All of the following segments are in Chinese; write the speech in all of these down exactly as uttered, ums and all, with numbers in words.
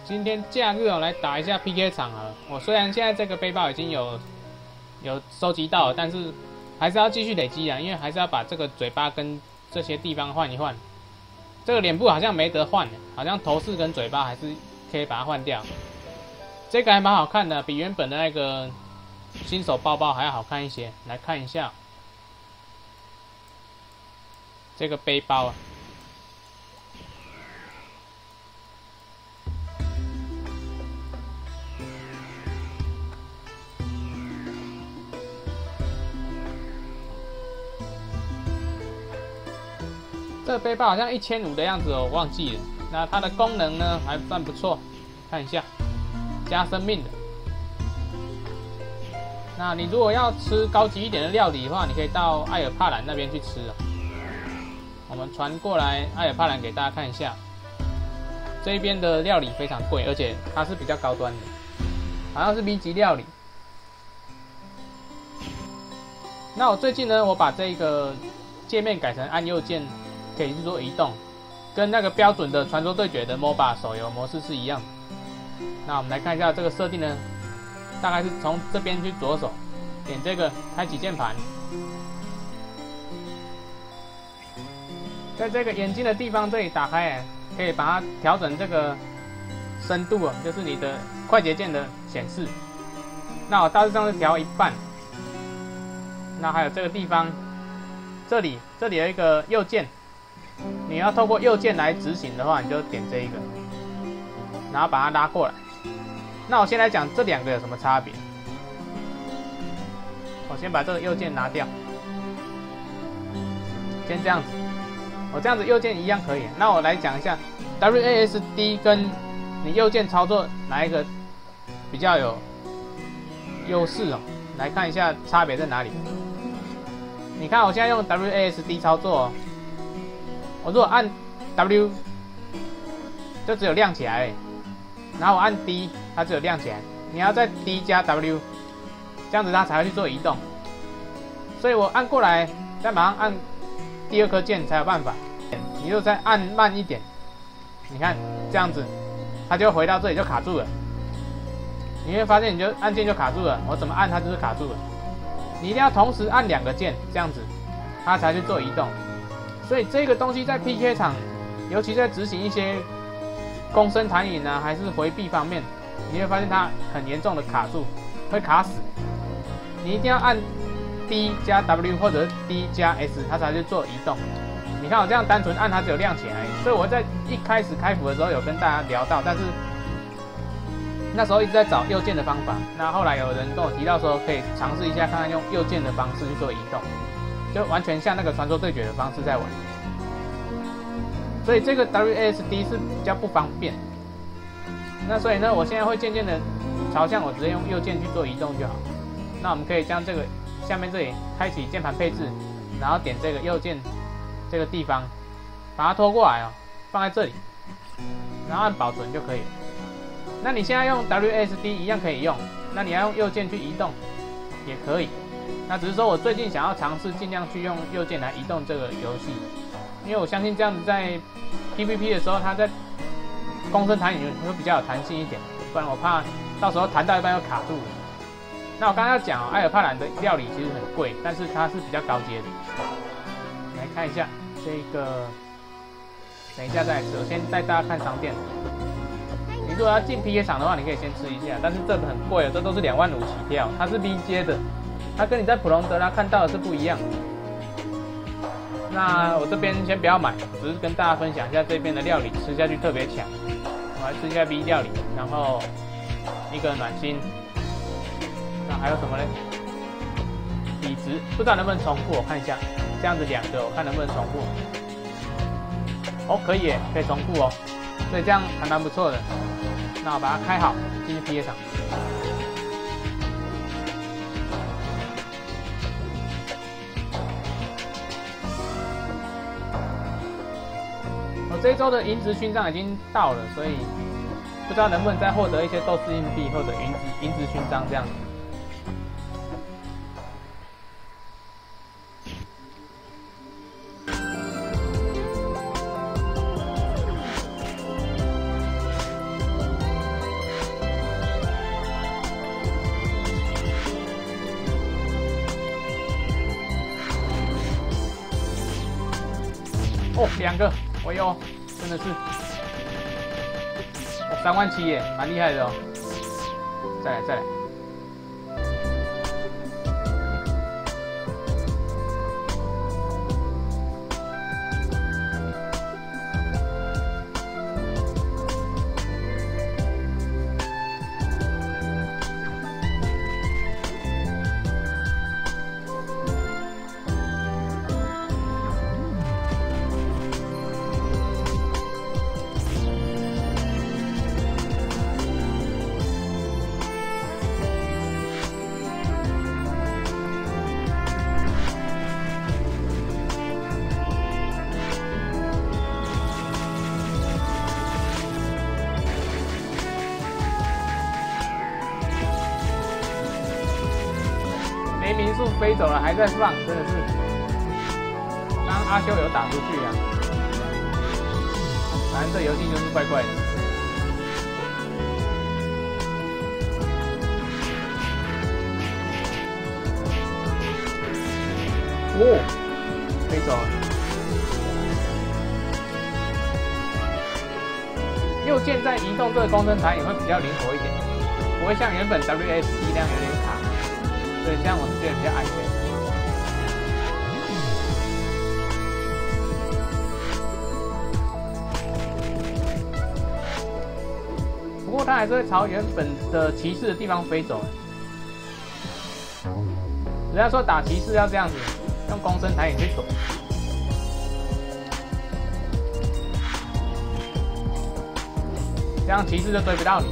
今天假日哦，来打一下 P K 场啊。我虽然现在这个背包已经有有收集到了，但是还是要继续累积啊，因为还是要把这个嘴巴跟这些地方换一换。这个脸部好像没得换，好像头饰跟嘴巴还是可以把它换掉。这个还蛮好看的，比原本的那个新手包包还要好看一些。来看一下这个背包啊。这个背包好像一千五的样子哦，我忘记了。那它的功能呢还算不错，看一下，加生命的。那你如果要吃高级一点的料理的话，你可以到艾尔帕兰那边去吃哦。我们传过来艾尔帕兰给大家看一下，这边的料理非常贵，而且它是比较高端的，好像是 B 级料理。那我最近呢，我把这个界面改成按右键可以去做移动，跟那个标准的传说对决的 M O B A 手游模式是一样的。那我们来看一下这个设定呢，大概是从这边去着手，点这个开启键盘，在这个眼睛的地方这里打开，可以把它调整这个深度哦，就是你的快捷键的显示。那我大致上是调一半。那还有这个地方，这里这里有一个右键。你要透过右键来执行的话，你就点这一个，然后把它拉过来。那我先来讲这两个有什么差别。我先把这个右键拿掉，先这样子。我这样子右键一样可以。那我来讲一下 W A S D 跟你右键操作哪一个比较有优势哦？来看一下差别在哪里。你看我现在用 W A S D 操作哦。我如果按 W 就只有亮起来，然后我按 D 它只有亮起来，你要再 D 加 W， 这样子它才会去做移动。所以我按过来，再马上按第二颗键才有办法。你就再按慢一点，你看这样子，它就回到这里就卡住了。你会发现你就按键就卡住了，我怎么按它就是卡住了。你一定要同时按两个键，这样子它才去做移动。所以这个东西在 P K 场，尤其在执行一些攻升弹影啊，还是回避方面，你会发现它很严重的卡住，会卡死。你一定要按 D 加 W 或者是 D 加 S， 它才去做移动。你看我这样单纯按它只有亮起来，所以我在一开始开服的时候有跟大家聊到，但是那时候一直在找右键的方法。那后来有人跟我提到说，可以尝试一下看看用右键的方式去做移动。就完全像那个传说对决的方式在玩，所以这个 W A S D 是比较不方便。那所以呢，我现在会渐渐的朝向我直接用右键去做移动就好。那我们可以将这个下面这里开启键盘配置，然后点这个右键这个地方，把它拖过来哦，放在这里，然后按保存就可以了。那你现在用 W A S D 一样可以用，那你要用右键去移动也可以。那只是说我最近想要尝试尽量去用右键来移动这个游戏，因为我相信这样子在 P V P 的时候，它在攻升弹影会比较有弹性一点，不然我怕到时候弹到一半又卡住了。那我刚刚要讲哦，艾尔帕兰的料理其实很贵，但是它是比较高阶的。来看一下这个，等一下再来吃，我先带大家看商店。你如果要进 P K 场的话，你可以先吃一下，但是这个很贵哦，这都是两万五起跳，它是 B 阶的。它跟你在普隆德拉看到的是不一样的。那我这边先不要买，只是跟大家分享一下这边的料理，吃下去特别强。我来吃一下 B 料理，然后一个暖心。那还有什么呢？体质不知道能不能重复，我看一下。这样子两个，我看能不能重复。哦，可以耶，可以重复哦。所以这样还蛮不错的。那我把它开好，进去 P K 场。我这一周的银质勋章已经到了，所以不知道能不能再获得一些斗士硬币或者银质银质勋章这样子。 哦，两个，我有，真的是，三万七耶，蛮厉害的哦。再来再来。 雷民宿飞走了，还在放，真的是。刚刚阿修有打出去啊，反正这游戏就是怪怪的。哦，飞走了。右键在移动这个公升台也会比较灵活一点，不会像原本 W S D 那样有点卡。 所以这样我是觉得比较安全。不过它还是会朝原本的骑士的地方飞走。人家说打骑士要这样子，用公升台引去躲，这样骑士就追不到你。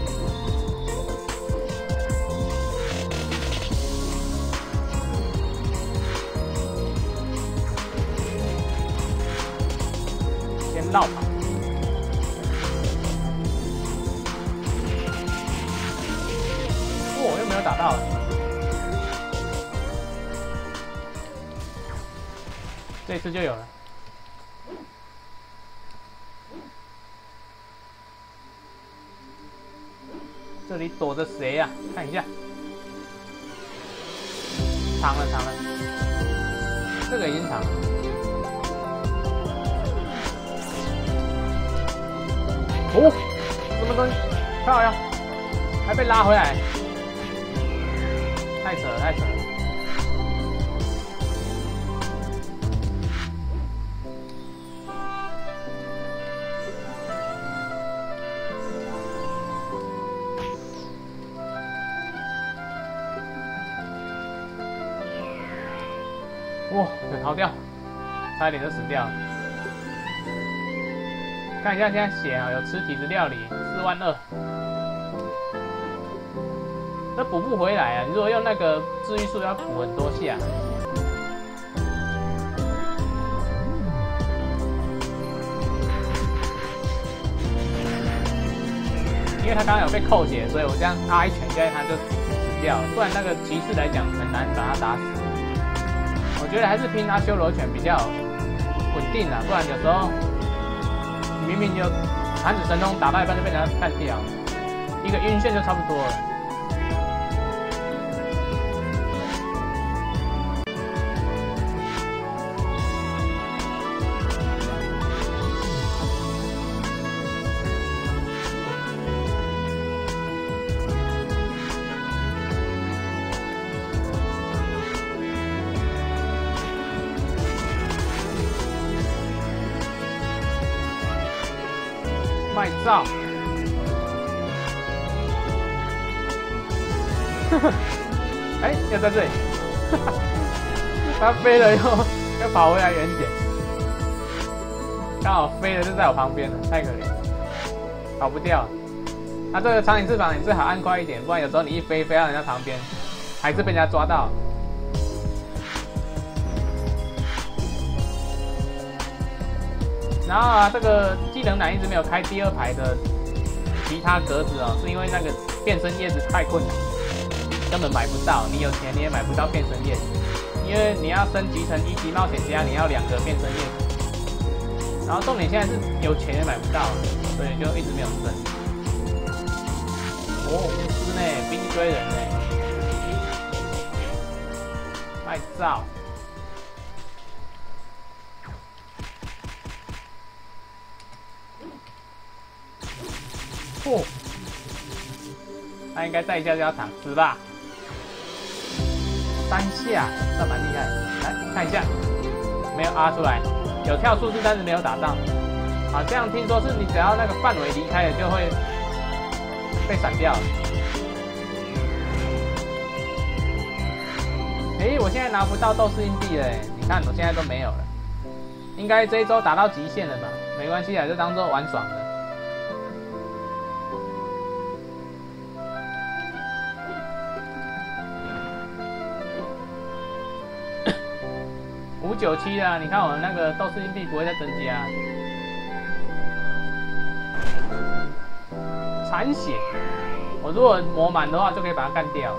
绕跑，哦，又没有打到，这次就有了。这里躲着谁呀、啊？看一下，藏了藏了，这个已经藏了。 哦，什么东西？漂亮，还被拉回来，太扯了，太扯了！哇，有逃掉，差一点就死掉了。 看一下现在血啊，有吃体质料理四万二，这补不回来啊！你如果用那个治愈术要补很多下，因为他刚刚有被扣血，所以我这样拉一拳下去他就死掉了。不然那个骑士来讲很难把他打死。我觉得还是拼阿修罗拳比较稳定啊，不然有时候。 明明就弹指神通打到一半就被人家干掉，一个晕眩就差不多了。卖照，哎，又在这里，他飞了又又跑回来原点，刚好飞了就在我旁边了，太可怜，跑不掉。他这个苍蝇翅膀你最好按快一点，不然有时候你一飞飞到人家旁边，还是被人家抓到。 然后啊，这个技能栏一直没有开第二排的其他格子哦，是因为那个变身叶子太困难，根本买不到。你有钱你也买不到变身叶子，因为你要升级成一级冒险家，你要两个变身叶子。然后重点现在是有钱也买不到，所以就一直没有升。哦，巫师呢，逼一堆人呢，卖照。 嚯，他应该再一下就要躺死吧？三下，这蛮厉害。来看一下，没有啊出来，有跳数字，但是没有打到。好像听说是你只要那个范围离开了，就会被闪掉了。哎、欸，我现在拿不到斗士硬币了，你看我现在都没有了。应该这一周打到极限了吧？没关系啊，就当做玩爽的。五九七啊，你看我那个斗士硬币不会再增加。残血，我如果磨满的话，就可以把它干掉。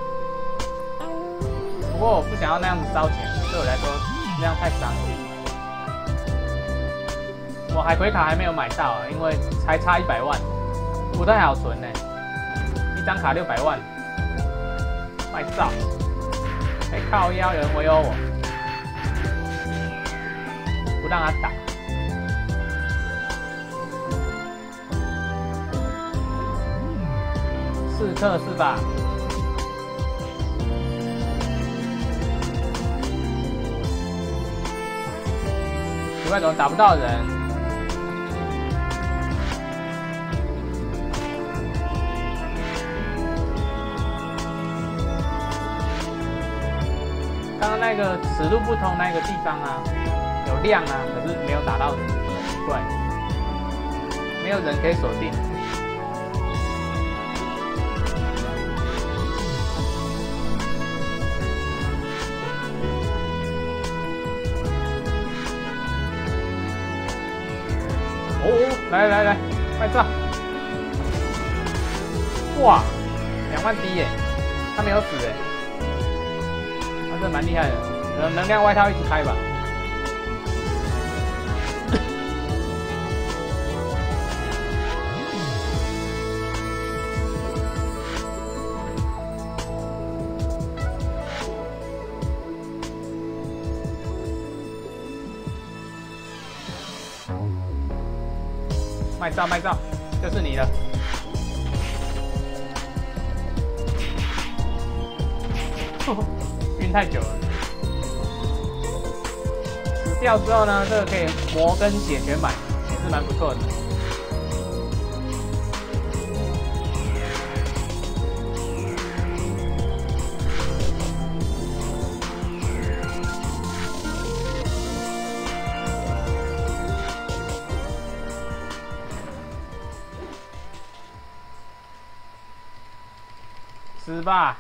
不过我不想要那样子烧钱，对我来说那样太伤了。我海葵卡还没有买到啊，因为才差一百万，不太好存呢。一张卡六百万，卖照。哎、欸，靠腰，有人围殴我，不让他打。刺客是吧？奇怪，怎么打不到人？刚刚那个此路不通那个地方啊，有亮啊，可是没有打到人，奇怪，没有人可以锁定。哦，来来来，卖照！哇，两万滴耶，他没有死哎，他这蛮厉害的，可能能量外套一直开吧。卖照卖照，就是你了。晕太久了。死掉之后呢，这个可以魔跟血全买，也是蛮不错的。死吧！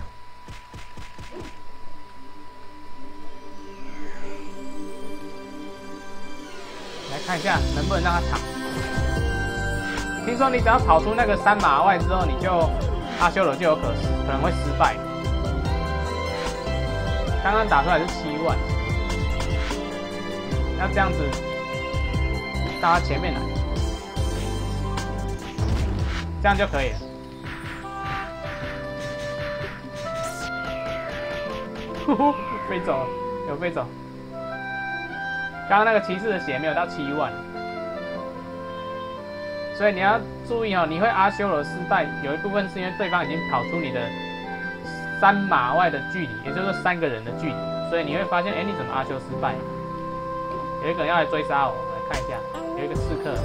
来看一下能不能让他躺。听说你只要跑出那个三码外之后，你就阿修罗就有可可能会失败。刚刚打出来是七万，要这样子到他前面来，这样就可以了。飞走了，有飞走。刚刚那个骑士的血没有到七万，所以你要注意哦，你会阿修罗失败，有一部分是因为对方已经跑出你的三码外的距离，也就是说三个人的距离，所以你会发现，哎，你怎么阿修失败？有一个人要来追杀我，我来看一下，有一个刺客。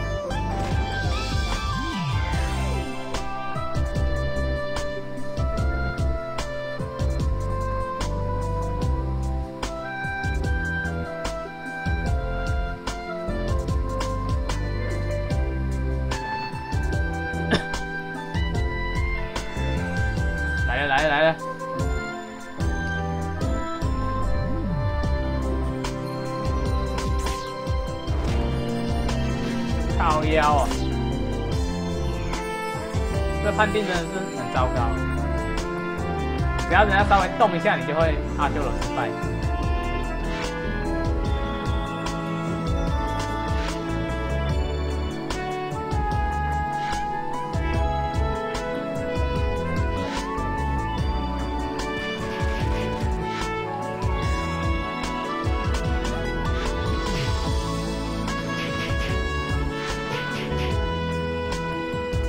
来了来了，靠腰哦，这判定真的是很糟糕。只要人家稍微动一下，你就会阿修罗失败。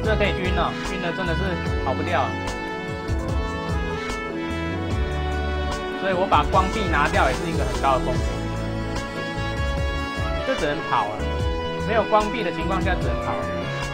这可以晕哦，晕的真的是跑不掉。所以我把光壁拿掉也是一个很高的风险，就只能跑了。没有光壁的情况下只能跑了。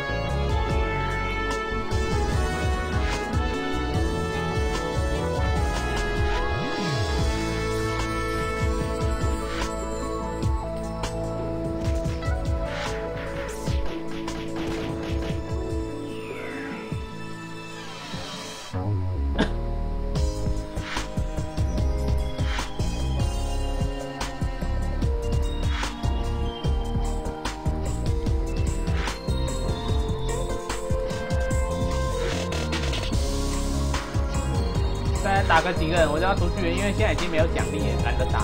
再打个几个人我就要出去了，因为现在已经没有奖励了，懒得打。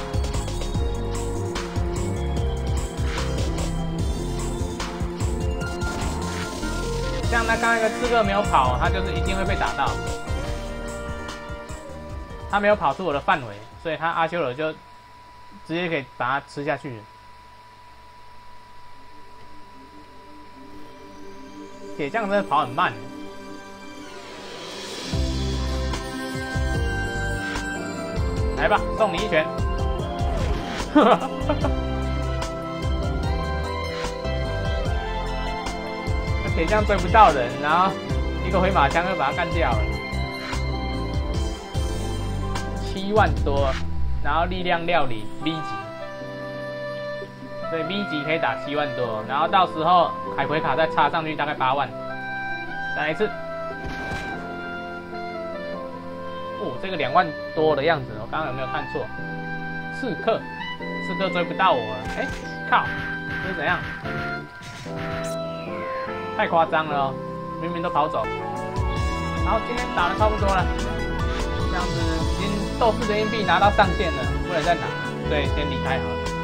像他刚刚那个刺客没有跑，他就是一定会被打到。他没有跑出我的范围，所以他阿修罗就直接可以把他吃下去了。铁匠真的跑很慢。来吧，送你一拳！铁匠追不到人，然后一个回马枪就把他干掉了。七万多，然后力量料理 V 级，所以 V 级可以打七万多，然后到时候海葵卡再插上去大概八万。再来一次。哦，这个两万多的样子，我刚刚有没有看错？刺客，刺客追不到我了。哎、欸，靠，这是怎样？太夸张了哦，明明都跑走。好，今天打的差不多了，这样子已经斗士的硬币拿到上限了，不能再拿了，所以先离开好了。